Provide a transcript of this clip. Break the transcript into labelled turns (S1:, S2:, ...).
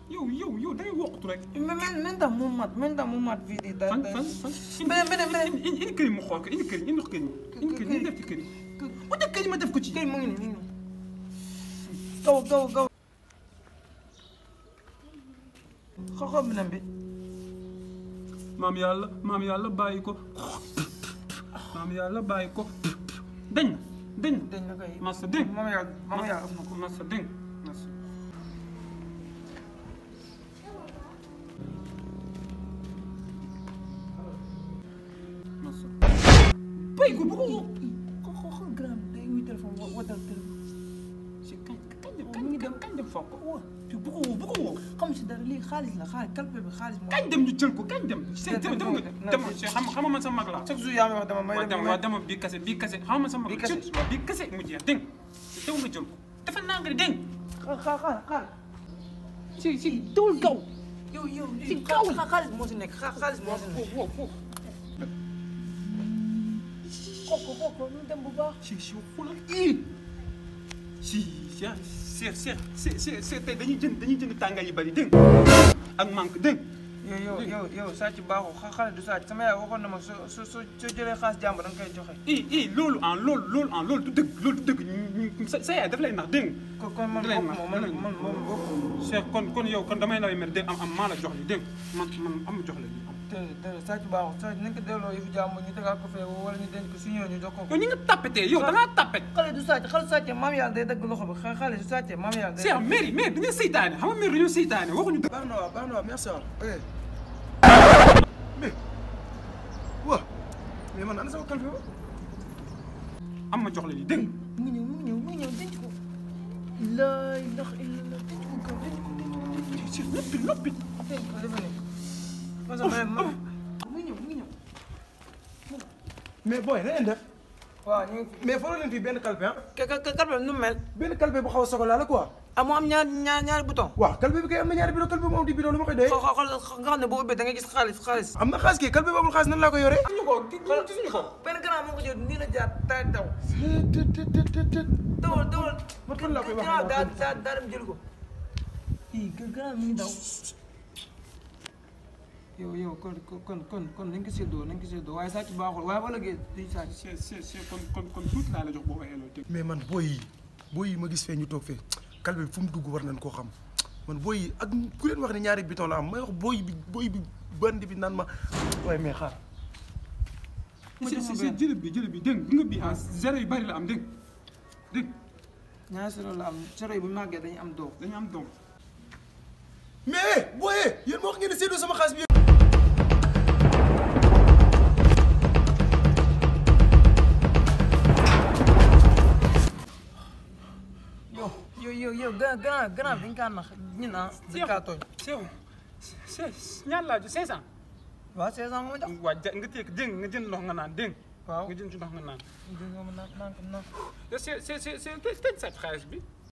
S1: yow da ngay wokkatu rek.
S2: men tam mu mat fii di da
S1: beneen indi kër yi mu xool ko indi kër yi indi kër yi def ci kër yi bu def kër yi ma def ko ci.
S2: kër mu ngi nii gaw xoxo beneen bi
S1: maam yàlla bàyyi ko dañ
S2: na koy
S1: masa dégg
S2: maam yàlla am na ko
S1: masa dégg masa bay ko bu ko woo
S2: xoxo grand day wuy téléphone wadal téléphone
S1: si kañ dem foog ko woo bu ko woo
S2: xam si dara lii xaalis la calpe bi xaalis moo
S1: kañ dem ñu jël ko kañ dem dama xam man sa mag la
S2: chaque jour yaa may wax
S1: dama bii kase xam man sa mag la bii kase mu jeex dégg tew nga jël ko dafa nang di dégg
S2: xaar
S1: si dawul gaw
S2: yow
S1: si gaw
S2: xaalis moo si nekk xaalis moo si nekk xool ko ñu dem bu baax
S1: si xoolal si tey dañuy jënd tàngaay yu bari dégg ak manque dégg
S2: yow sàcc baaxul xale du sàcc sama yaay waxoon na ma soo jëlee xaalis jàmbur da nga koy joxe
S1: loolu du dëgg sa yaay daf lay nax dégg
S2: kon man
S1: Cheikh kon yow kon damay lay mer dégg am maa la jox li dégg man am jox la
S2: te sàcc baaxul sàcc nañ ko delloo yëfu jàmbur ñu tegaat ko fee wala ñu denc ko su ñëwee ñu jox ko
S1: yow ni nga tapetee yow da ngaa tapet
S2: xale du sàcc maam yàlla day dagg loxo bi xale du sàcc maam yàlla day
S1: Cheikh mère dañoo seytaane xam nga mère dañoo seytaane waxuñu dëgg
S3: baax na waaw merci mais man ana sama calpe ba
S1: am ma jox la li dégg
S2: mu ñëw denc ko laa ilaha illallah denc ko kaw
S1: si noppi
S2: denc ko dafa nekk parce que mu ngi ñëw
S3: mais booy na ngeen def
S2: waaw ñu ngi fi
S3: mais faroo leen fii benn calpe ah
S2: calpe nu mel
S3: benn calpe bu xaw a chocolat la quoi
S2: moo am ñaari bouton
S3: waaw calpe bi kay am na ñaari bidon calpe bu am di bidon lu ma koy doyee
S2: xool nga xam ne boo ubbee da nga gis xaalis
S3: am na xaalis kii calpe boobu xaalis nan laa ko yoree
S1: am ñu ko gisuñu ko
S2: benn grand moo ko jël nii la jaar taay daw dawal
S3: man kan laa koy wax
S2: daa dem jël ko grand mi ngi daw yow kon nañ ko séddoo waaye sàcc baaxul waaye wala gee di sàcc
S1: c'est kon tuuti laa la jox boo waxee loolu
S3: mais man booy yi ma gis fee ñu toog fee calpe bi fu mu dugg war nañ koo xam man booy yi ak ku leen wax ne ñaari bidon la am may wax booy bi bandi bi naan ma waaye mais xaar
S1: si jëlëb bi dégg nga bi en zéro yu bari la am dégg
S2: ñaari sero la am sero yi bu màggee dañu am doom
S3: mais booy yéen ma wax ngeen ne séddoo sama xaalis bi
S2: yow grand dañ kaa nax ñu naan dañ kaa tooñ
S1: ñaar laa ju 500
S2: waaw 500 moo jox
S1: waaw nga téye dégg nga jënd ndox nga naan dégg
S2: waaw
S1: nga jënd ci ndox nga naan
S2: naan
S1: c'est tëj sa xaalis bi